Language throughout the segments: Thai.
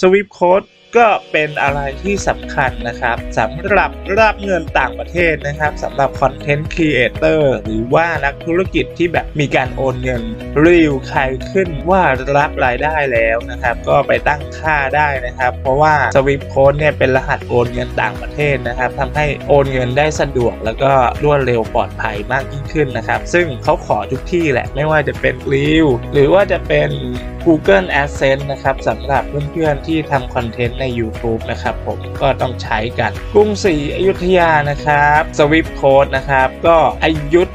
Swift Code ก็เป็นอะไรที่สำคัญนะครับสำหรับรับเงินต่างประเทศนะครับสำหรับคอนเทนต์ครีเอเตอร์หรือว่านักธุรกิจที่แบบมีการโอนเงินรีวิวใครขึ้นว่ารับรายได้แล้วนะครับก็ไปตั้งค่าได้นะครับเพราะว่า Swift Code เนี่ยเป็นรหัสโอนเงินต่างประเทศนะครับทำให้โอนเงินได้สะดวกแล้วก็รวดเร็วปลอดภัยมากยิ่งขึ้นนะครับซึ่งเขาขอทุกที่แหละไม่ว่าจะเป็นรีวิวหรือว่าจะเป็น Google AdSense นะครับสำหรับเพื่อนๆที่ทำคอนเทนต์ใน YouTube นะครับผมก็ต้องใช้กันกรุงศรีอยุธยานะครับ Swift Code นะครับก็อยุธ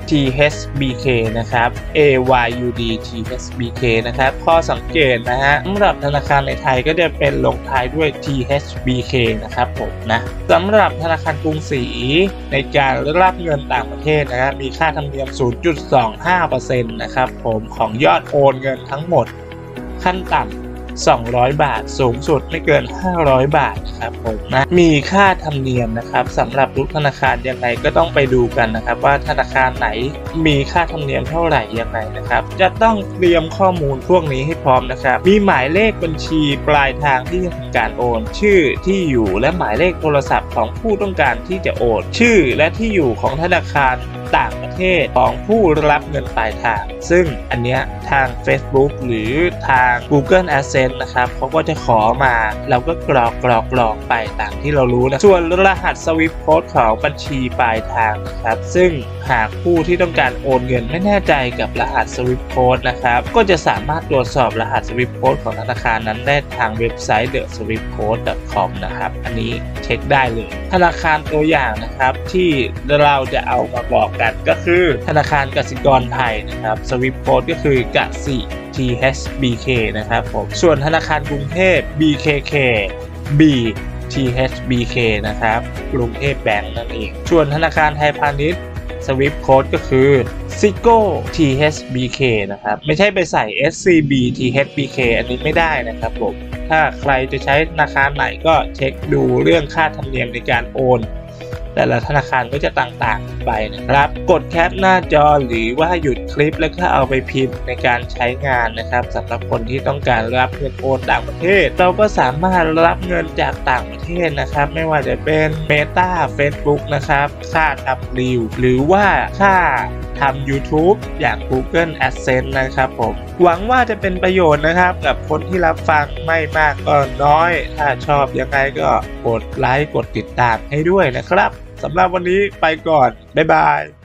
THBK นะครับ AYUD THBK นะครับข้อสังเกตนะฮะสำหรับธนาคารในไทยก็จะเป็นลงท้ายด้วย THBK นะครับผมนะสำหรับธนาคารกรุงศรีในการรับเงินต่างประเทศนะครับมีค่าธรรมเนียม 0.25% นะครับผมของยอดโอนเงินทั้งหมดขั้นต่ำ200 บาทสูงสุดไม่เกิน500 บาทนะครับผมนะมีค่าธรรมเนียมนะครับสำหรับทุกธนาคารยังไงก็ต้องไปดูกันนะครับว่าธนาคารไหนมีค่าธรรมเนียมเท่าไหร่ยังไงนะครับจะต้องเตรียมข้อมูลพวกนี้ให้พร้อมนะครับมีหมายเลขบัญชีปลายทางที่จะทำการโอนชื่อที่อยู่และหมายเลขโทรศัพท์ของผู้ต้องการที่จะโอนชื่อและที่อยู่ของธนาคารต่างประเทศของผู้รับเงินปลายทางซึ่งอันเนี้ยทาง Facebook หรือทาง Google AdSense นะครับเขาก็จะขอมาเราก็กรอกไปตามที่เรารู้นะส่วนรหัส Swift Code ของบัญชีปลายทางนะครับซึ่งหากผู้ที่ต้องการโอนเงินไม่แน่ใจกับรหัส Swift Code นะครับก็จะสามารถตรวจสอบรหัส Swift Code ของธนาคารนั้นได้ทางเว็บไซต์ theswiftcode.com นะครับอันนี้เช็คได้เลยธนาคารตัวอย่างนะครับที่เราจะเอามาบอกกันก็คือธนาคารกสิกรไทยนะครับ Swift Code ก็คือกสิ THBK นะครับผมส่วนธนาคารกรุงเทพ BKK B THBK นะครับกรุงเทพแบงก์นั่นเองส่วนธนาคารไทยพาณิชย์ Swift Code ก็คือ SIGO THBK นะครับไม่ใช่ไปใส่ SCB THBK อันนี้ไม่ได้นะครับผมถ้าใครจะใช้ธนาคารไหนก็เช็คดูเรื่องค่าธรรมเนียมในการโอนแต่ละธนาคารก็จะต่างๆไปนะครับกดแคปหน้าจอหรือว่าหยุดคลิปแล้วก็เอาไปพิมพ์ในการใช้งานนะครับสำหรับคนที่ต้องการรับเงินโอนต่างประเทศเราก็สามารถรับเงินจากต่างประเทศนะครับไม่ว่าจะเป็น Meta Facebook นะครับค่าทำรีวิวหรือว่าค่าทำ YouTube อย่าง Google AdSense นะครับผมหวังว่าจะเป็นประโยชน์นะครับกับคนที่รับฟังไม่มากก็น้อยถ้าชอบยังไงก็กดไลค์กดติดตามให้ด้วยนะครับสำหรับวันนี้ไปก่อนบ๊ายบาย